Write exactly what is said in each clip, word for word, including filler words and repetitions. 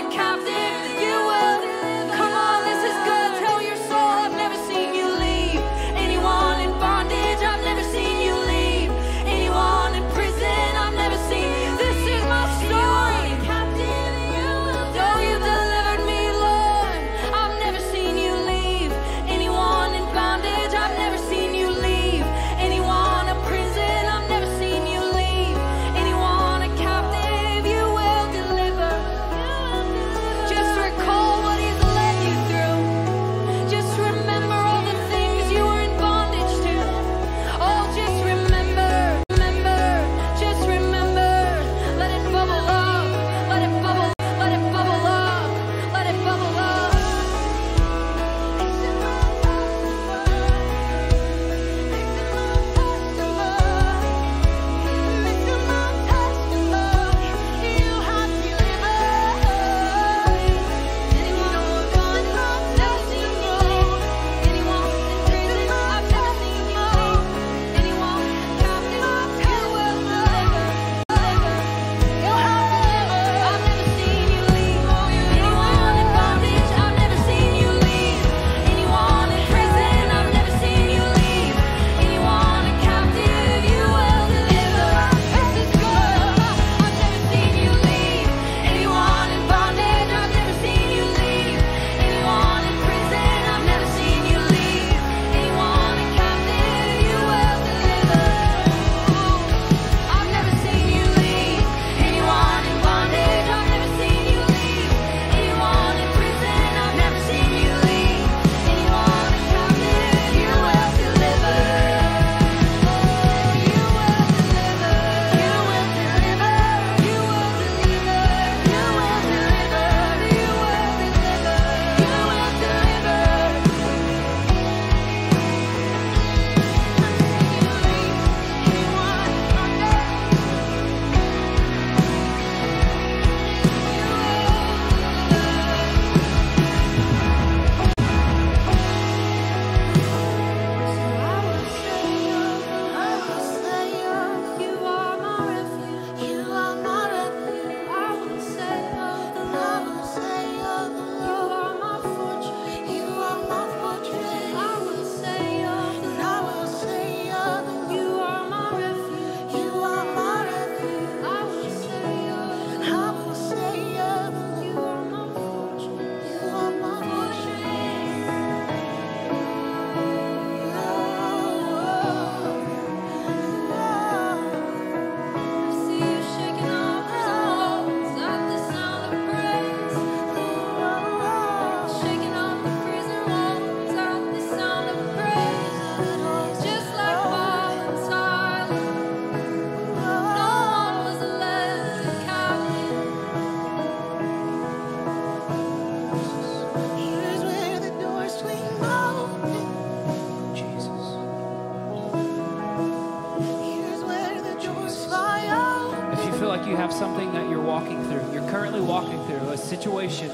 like you have something that you're walking through, you're currently walking through, a situation.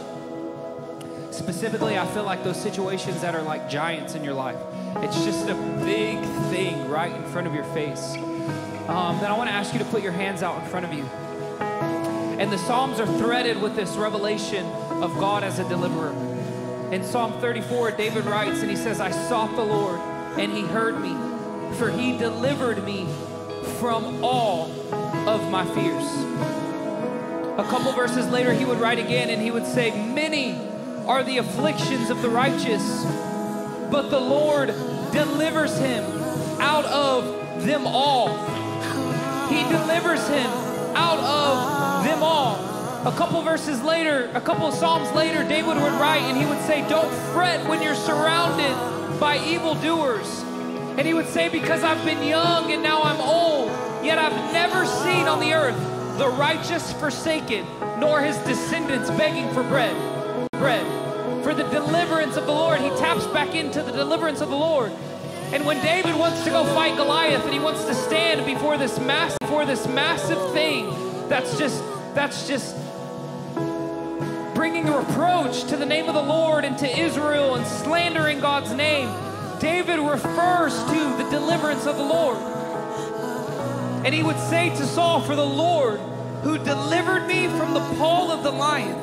Specifically, I feel like those situations that are like giants in your life. It's just a big thing right in front of your face. Um, then I want to ask you to put your hands out in front of you. And the Psalms are threaded with this revelation of God as a deliverer. In Psalm thirty-four, David writes, and he says, I sought the Lord, and he heard me, for he delivered me from all of my fears. A couple verses later, he would write again, and he would say, many are the afflictions of the righteous, but the Lord delivers him out of them all. He delivers him out of them all. A couple verses later, a couple of Psalms later, David would write and he would say, don't fret when you're surrounded by evildoers. And he would say, because I've been young and now I'm old, yet I've never seen on the earth the righteous forsaken, nor his descendants begging for bread. bread. For the deliverance of the Lord, he taps back into the deliverance of the Lord. And when David wants to go fight Goliath and he wants to stand before this mass, before this massive thing that's just, that's just bringing a reproach to the name of the Lord and to Israel and slandering God's name, David refers to the deliverance of the Lord. And he would say to Saul, for the Lord who delivered me from the paw of the lion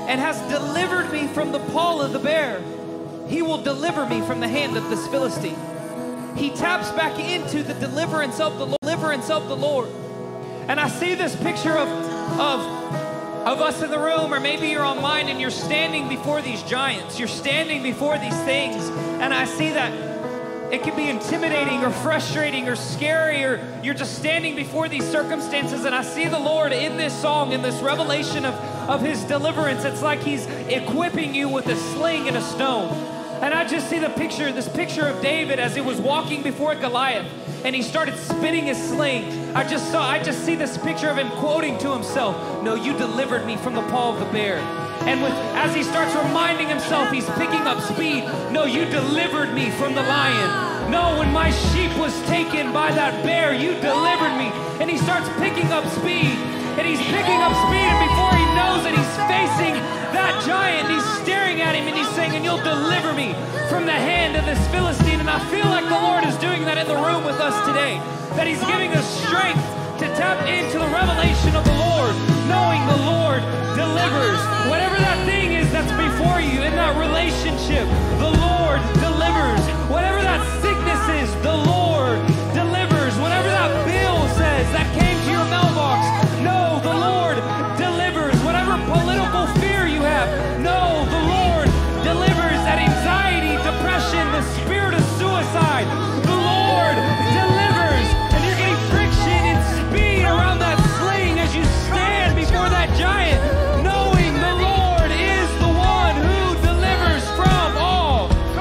and has delivered me from the paw of the bear, he will deliver me from the hand of this Philistine. He taps back into the deliverance of the deliverance of the Lord. And I see this picture of, of, of us in the room, or maybe you're online and you're standing before these giants. You're standing before these things, and I see that it can be intimidating or frustrating or scary, or you're just standing before these circumstances, and I see the Lord in this song, in this revelation of, of his deliverance. It's like he's equipping you with a sling and a stone. And I just see the picture, this picture of David as he was walking before Goliath, and he started spinning his sling. I just saw, I just see this picture of him quoting to himself, "No, you delivered me from the paw of the bear." And with, as he starts reminding himself, he's picking up speed. "No, you delivered me from the lion. No, when my sheep was taken by that bear, you delivered me." And he starts picking up speed. And he's picking up speed, and before he knows it, he's facing that giant, and he's staring at him, and he's saying, "And you'll deliver me from the hand of this Philistine." And I feel like the Lord is doing that in the room with us today, that he's giving us strength to tap into the revelation of the Lord, knowing the Lord delivers. Whatever that thing is that's before you in that relationship, the Lord delivers. Whatever that sickness is, the Lord delivers. Whatever that bill says that came to your mailbox, no, the Lord delivers. Whatever political fear you have, no, the Lord delivers. That anxiety, depression, the spirit of suicide, the Lord delivers. And you're getting friction and speed around that sling as you stand before that giant, knowing the Lord is the one who delivers from all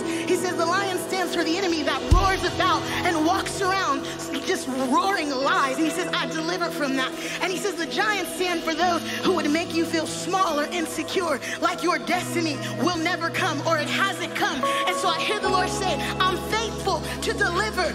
lions. He says the lion stands for the enemy that roars about and walks around just roaring lies. And he says, I deliver from that. And he says the giants stand for those who would make you feel small or insecure, like your destiny will never come or it hasn't come. And so I hear the Lord say, I'm faithful to deliver